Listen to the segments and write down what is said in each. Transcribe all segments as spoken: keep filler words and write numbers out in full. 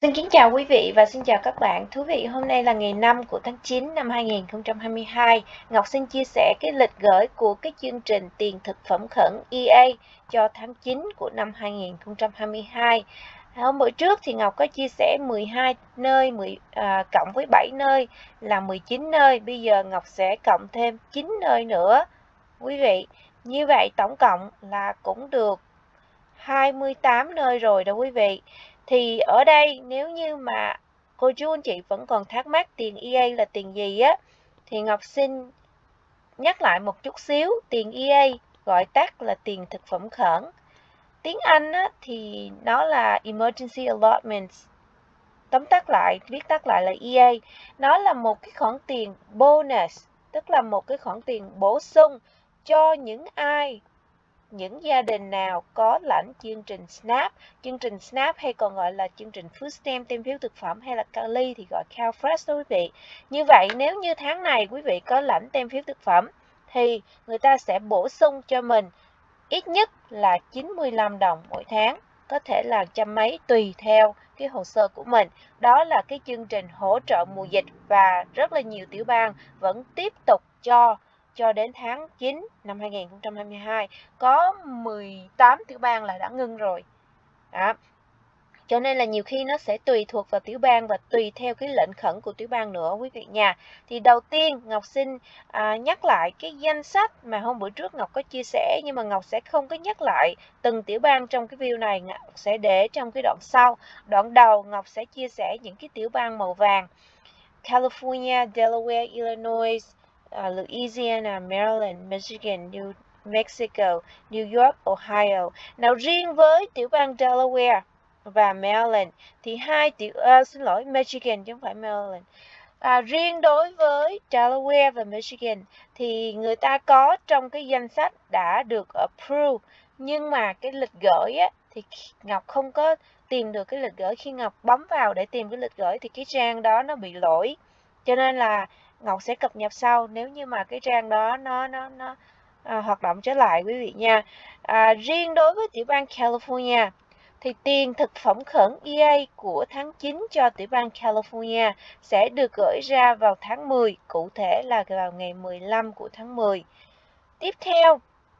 Xin kính chào quý vị và xin chào các bạn. Thú vị, hôm nay là ngày năm của tháng chín năm hai nghìn không trăm hai mươi hai. Ngọc xin chia sẻ cái lịch gửi của cái chương trình tiền thực phẩm khẩn E A cho tháng chín của năm hai nghìn không trăm hai mươi hai. Hôm bữa trước thì Ngọc có chia sẻ mười hai nơi, mười, à, cộng với bảy nơi là mười chín nơi. Bây giờ Ngọc sẽ cộng thêm chín nơi nữa. Quý vị, như vậy tổng cộng là cũng được hai mươi tám nơi rồi đó quý vị. Thì ở đây nếu như mà cô chú anh chị vẫn còn thắc mắc tiền E A là tiền gì á, thì Ngọc xin nhắc lại một chút xíu. Tiền E A gọi tắt là tiền thực phẩm khẩn. Tiếng Anh á, thì nó là Emergency Allotment. Tóm tắt lại, viết tắt lại là E A. Nó là một cái khoản tiền bonus, tức là một cái khoản tiền bổ sung cho những ai những gia đình nào có lãnh chương trình SNAP. Chương trình SNAP hay còn gọi là chương trình Food Stamp, tem phiếu thực phẩm, hay là CALI thì gọi CalFresh đó quý vị. Như vậy nếu như tháng này quý vị có lãnh tem phiếu thực phẩm thì người ta sẽ bổ sung cho mình ít nhất là chín mươi lăm đồng mỗi tháng, có thể là trăm mấy tùy theo cái hồ sơ của mình. Đó là cái chương trình hỗ trợ mùa dịch và rất là nhiều tiểu bang vẫn tiếp tục cho cho đến tháng chín năm hai nghìn không trăm hai mươi hai. Có mười tám tiểu bang là đã ngưng rồi. Đó. Cho nên là nhiều khi nó sẽ tùy thuộc vào tiểu bang và tùy theo cái lệnh khẩn của tiểu bang nữa quý vị nha. Thì đầu tiên Ngọc xin à, nhắc lại cái danh sách mà hôm bữa trước Ngọc có chia sẻ, nhưng mà Ngọc sẽ không có nhắc lại từng tiểu bang trong cái video này, Ngọc sẽ để trong cái đoạn sau. Đoạn đầu Ngọc sẽ chia sẻ những cái tiểu bang màu vàng: California, Delaware, Illinois, uh, Louisiana, Maryland, Michigan, New Mexico, New York, Ohio. Nào riêng với tiểu bang Delaware và Maryland thì hai tiểu uh, xin lỗi Michigan chứ không phải Maryland. À, riêng đối với Delaware và Michigan thì người ta có trong cái danh sách đã được approve, nhưng mà cái lịch gửi á, thì Ngọc không có tìm được cái lịch gửi. Khi Ngọc bấm vào để tìm cái lịch gửi thì cái trang đó nó bị lỗi, cho nên là Ngọc sẽ cập nhật sau nếu như mà cái trang đó nó nó nó à, hoạt động trở lại quý vị nha. À, riêng đối với tiểu bang California thì tiền thực phẩm khẩn E A của tháng chín cho tiểu bang California sẽ được gửi ra vào tháng mười, cụ thể là vào ngày mười lăm của tháng mười. Tiếp theo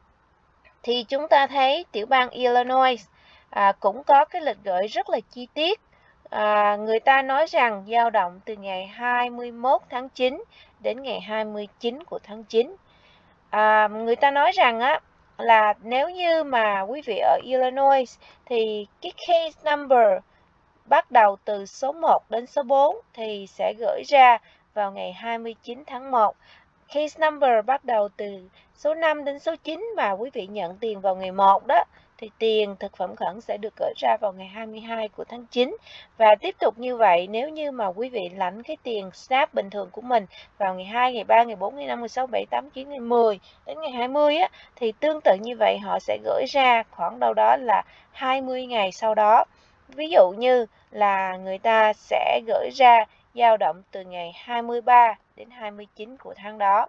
thì chúng ta thấy tiểu bang Illinois à, cũng có cái lịch gửi rất là chi tiết. À, người ta nói rằng dao động từ ngày hai mươi mốt tháng chín đến ngày hai mươi chín của tháng chín. À, người ta nói rằng á là nếu như mà quý vị ở Illinois thì cái case number bắt đầu từ số một đến số bốn thì sẽ gửi ra vào ngày hai mươi chín tháng một. Case number bắt đầu từ số năm đến số chín mà quý vị nhận tiền vào ngày một đó thì tiền thực phẩm khẩn sẽ được gửi ra vào ngày hai mươi hai của tháng chín. Và tiếp tục như vậy, nếu như mà quý vị lãnh cái tiền SNAP bình thường của mình vào ngày hai, ngày ba, ngày bốn, ngày năm, ngày sáu, bảy, tám, chín, ngày mười đến ngày hai mươi á, thì tương tự như vậy họ sẽ gửi ra khoảng đâu đó là hai mươi ngày sau đó. Ví dụ như là người ta sẽ gửi ra dao động từ ngày hai mươi ba đến hai mươi chín của tháng đó.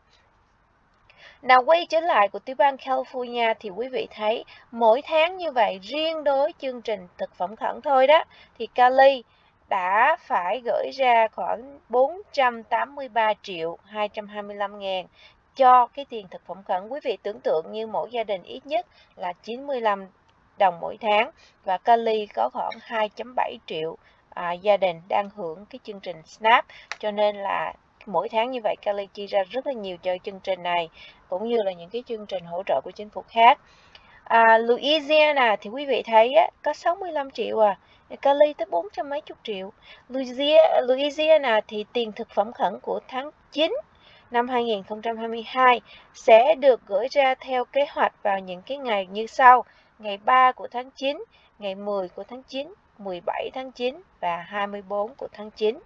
Nào quay trở lại của tiểu bang California thì quý vị thấy mỗi tháng như vậy, riêng đối chương trình thực phẩm khẩn thôi đó, thì Cali đã phải gửi ra khoảng bốn trăm tám mươi ba triệu hai trăm hai mươi lăm ngàn cho cái tiền thực phẩm khẩn. Quý vị tưởng tượng như mỗi gia đình ít nhất là chín mươi lăm đồng mỗi tháng, và Cali có khoảng hai phẩy bảy triệu à, gia đình đang hưởng cái chương trình SNAP, cho nên là mỗi tháng như vậy Cali chi ra rất là nhiều cho chương trình này, cũng như là những cái chương trình hỗ trợ của chính phủ khác. À, Louisiana thì quý vị thấy á, có sáu mươi lăm triệu à, Cali tới bốn trăm mấy chục triệu. Louisiana thì tiền thực phẩm khẩn của tháng chín năm hai nghìn không trăm hai mươi hai sẽ được gửi ra theo kế hoạch vào những cái ngày như sau: ngày ba của tháng chín, ngày mười của tháng chín, mười bảy tháng chín và hai mươi bốn của tháng chín.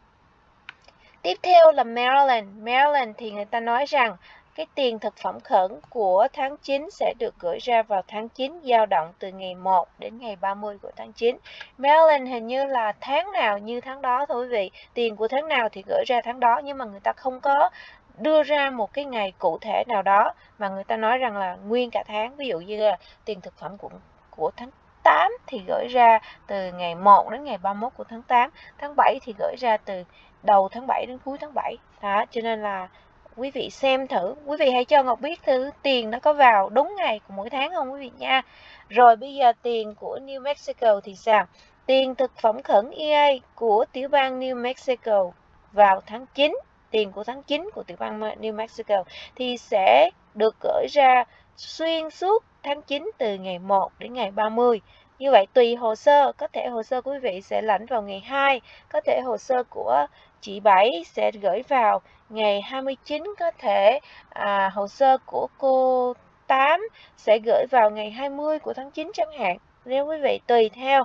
Tiếp theo là Maryland. Maryland thì người ta nói rằng cái tiền thực phẩm khẩn của tháng chín sẽ được gửi ra vào tháng chín, dao động từ ngày một đến ngày ba mươi của tháng chín. Maryland hình như là tháng nào như tháng đó thôi quý vị. Tiền của tháng nào thì gửi ra tháng đó, nhưng mà người ta không có đưa ra một cái ngày cụ thể nào đó, mà người ta nói rằng là nguyên cả tháng. Ví dụ như là tiền thực phẩm của, của tháng tám thì gửi ra từ ngày một đến ngày ba mươi mốt của tháng tám. Tháng bảy thì gửi ra từ đầu tháng bảy đến cuối tháng bảy. Đó, cho nên là quý vị xem thử, quý vị hãy cho Ngọc biết thử tiền nó có vào đúng ngày của mỗi tháng không quý vị nha. Rồi bây giờ tiền của New Mexico thì sao? Tiền thực phẩm khẩn E A của tiểu bang New Mexico vào tháng chín, tiền của tháng chín của tiểu bang New Mexico thì sẽ được gửi ra xuyên suốt tháng chín từ ngày một đến ngày ba mươi. Như vậy tùy hồ sơ, có thể hồ sơ của quý vị sẽ lãnh vào ngày hai, có thể hồ sơ của chị Bảy sẽ gửi vào ngày hai mươi chín, có thể à, hồ sơ của cô Tám sẽ gửi vào ngày hai mươi của tháng chín chẳng hạn. Nếu quý vị tùy theo.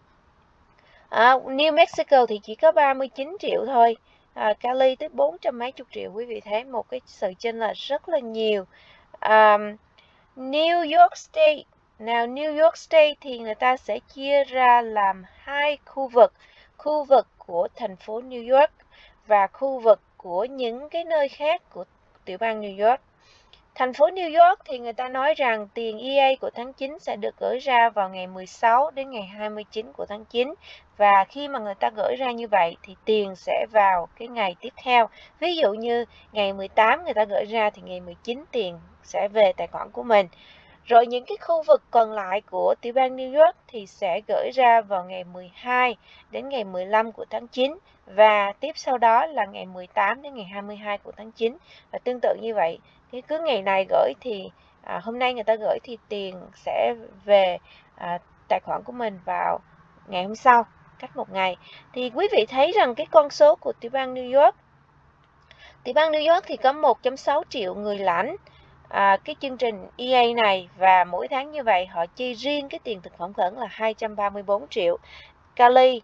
À, New Mexico thì chỉ có ba mươi chín triệu thôi. À, Cali tới bốn trăm mấy chục triệu. Quý vị thấy một cái sự chênh lệch rất là nhiều. À, New York State. Nào New York State thì người ta sẽ chia ra làm hai khu vực. Khu vực của thành phố New York và khu vực của những cái nơi khác của tiểu bang New York. Thành phố New York thì người ta nói rằng tiền E A của tháng chín sẽ được gửi ra vào ngày mười sáu đến ngày hai mươi chín của tháng chín. Và khi mà người ta gửi ra như vậy thì tiền sẽ vào cái ngày tiếp theo. Ví dụ như ngày mười tám người ta gửi ra thì ngày mười chín tiền sẽ về tài khoản của mình. Rồi những cái khu vực còn lại của tiểu bang New York thì sẽ gửi ra vào ngày mười hai đến ngày mười lăm của tháng chín. Và tiếp sau đó là ngày mười tám đến ngày hai mươi hai của tháng chín. Và tương tự như vậy, cái cứ ngày này gửi thì à, hôm nay người ta gửi thì tiền sẽ về à, tài khoản của mình vào ngày hôm sau, cách một ngày. Thì quý vị thấy rằng cái con số của tiểu bang New York, tiểu bang New York thì có một phẩy sáu triệu người lãnh à, cái chương trình E A này, và mỗi tháng như vậy họ chi riêng cái tiền thực phẩm khẩn là hai trăm ba mươi tư triệu. Cali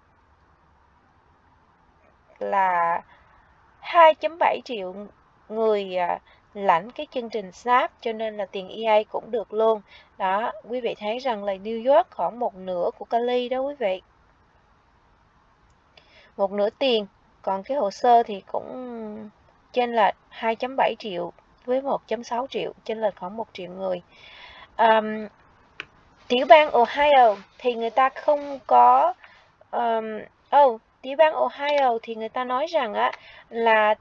là hai phẩy bảy triệu người à, lãnh cái chương trình SNAP, cho nên là tiền E A cũng được luôn. Đó, quý vị thấy rằng là New York khoảng một nửa của Cali đó quý vị. Một nửa tiền, còn cái hồ sơ thì cũng trên là hai phẩy bảy triệu với một phẩy sáu triệu, trên là khoảng một triệu người. Um, tiểu bang Ohio thì người ta không có um, oh, tiểu bang Ohio thì người ta nói rằng á là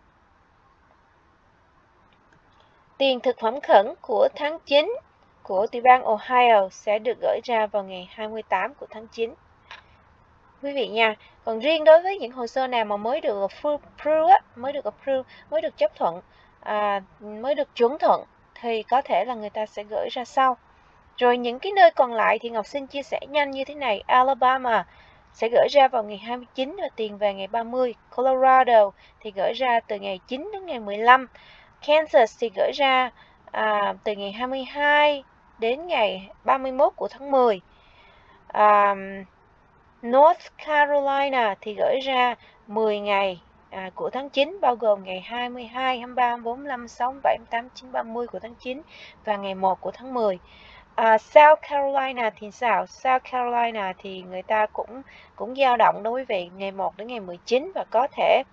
tiền thực phẩm khẩn của tháng chín của tiểu bang Ohio sẽ được gửi ra vào ngày hai mươi tám của tháng chín. Quý vị nha. Còn riêng đối với những hồ sơ nào mà mới được approve, mới được approve, mới được chấp thuận, à, mới được chuẩn thuận thì có thể là người ta sẽ gửi ra sau. Rồi những cái nơi còn lại thì Ngọc xin chia sẻ nhanh như thế này. Alabama sẽ gửi ra vào ngày hai mươi chín và tiền về ngày ba mươi. Colorado thì gửi ra từ ngày chín đến ngày mười lăm. Kansas thì gửi ra à, từ ngày hai mươi hai đến ngày ba mươi mốt của tháng mười. À, North Carolina thì gửi ra mười ngày à, của tháng chín, bao gồm ngày hai mươi hai, hai mươi ba, hai mươi bốn, hai mươi lăm, hai mươi sáu, hai mươi bảy, hai mươi tám, hai mươi chín, ba mươi của tháng chín và ngày một của tháng mười. À, South Carolina thì sao? South Carolina thì người ta cũng cũng dao động đó quý vị, ngày một đến ngày mười chín, và có thể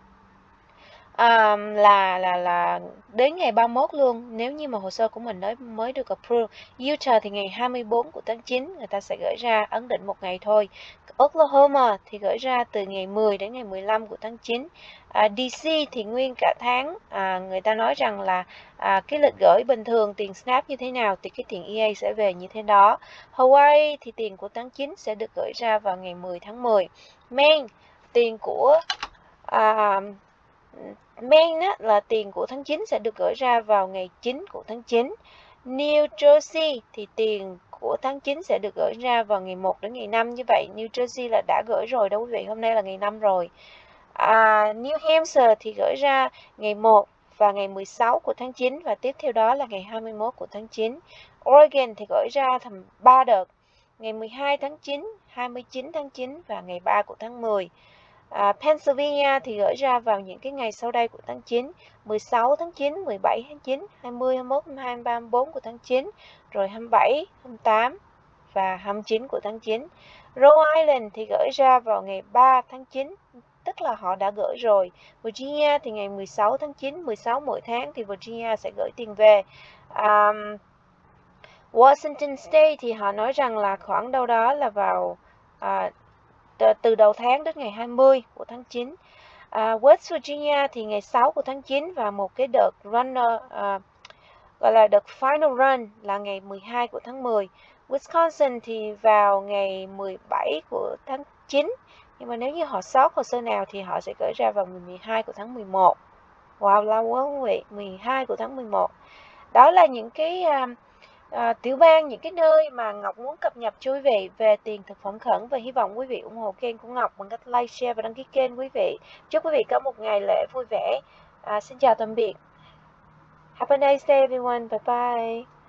À, là là là đến ngày ba mươi mốt luôn nếu như mà hồ sơ của mình mới mới được approve. Utah thì ngày hai mươi tư của tháng chín người ta sẽ gửi ra, ấn định một ngày thôi. Oklahoma thì gửi ra từ ngày mười đến ngày mười lăm của tháng chín. À, đê xê thì nguyên cả tháng. À, người ta nói rằng là à, cái lịch gửi bình thường tiền SNAP như thế nào thì cái tiền E A sẽ về như thế đó. Hawaii thì tiền của tháng chín sẽ được gửi ra vào ngày mười tháng mười. Maine tiền của à, Maine á, là tiền của tháng chín sẽ được gửi ra vào ngày chín của tháng chín. New Jersey thì tiền của tháng chín sẽ được gửi ra vào ngày một đến ngày năm. Như vậy New Jersey là đã gửi rồi đó quý vị, hôm nay là ngày năm rồi. À, New Hampshire thì gửi ra ngày một và ngày mười sáu của tháng chín, và tiếp theo đó là ngày hai mươi mốt của tháng chín. Oregon thì gửi ra thành ba đợt, ngày mười hai tháng chín, hai mươi chín tháng chín và ngày ba của tháng mười. À, Pennsylvania thì gửi ra vào những cái ngày sau đây của tháng chín, mười sáu tháng chín, mười bảy tháng chín, hai mươi, hai mươi mốt, hai mươi hai, hai mươi ba, hai mươi bốn của tháng chín, rồi hai mươi bảy, hai mươi tám và hai mươi chín của tháng chín. Rhode Island thì gửi ra vào ngày ba tháng chín, tức là họ đã gửi rồi. Virginia thì ngày mười sáu tháng chín, mười sáu mỗi tháng thì Virginia sẽ gửi tiền về. À, Washington State thì họ nói rằng là khoảng đâu đó là vào à, từ đầu tháng đến ngày hai mươi của tháng chín. À, West Virginia thì ngày sáu của tháng chín và một cái đợt runner à, gọi là đợt final run là ngày mười hai của tháng mười. Wisconsin thì vào ngày mười bảy của tháng chín, nhưng mà nếu như họ sót hồ sơ nào thì họ sẽ gửi ra vào ngày mười hai của tháng mười một. Wow, lâu quá quý vị, mười hai của tháng mười một. Đó là những cái à, à, tiểu bang, những cái nơi mà Ngọc muốn cập nhật cho quý vị về tiền thực phẩm khẩn, và hy vọng quý vị ủng hộ kênh của Ngọc bằng cách like, share và đăng ký kênh quý vị. Chúc quý vị có một ngày lễ vui vẻ. À, xin chào tạm biệt. Have a nice day everyone. Bye bye.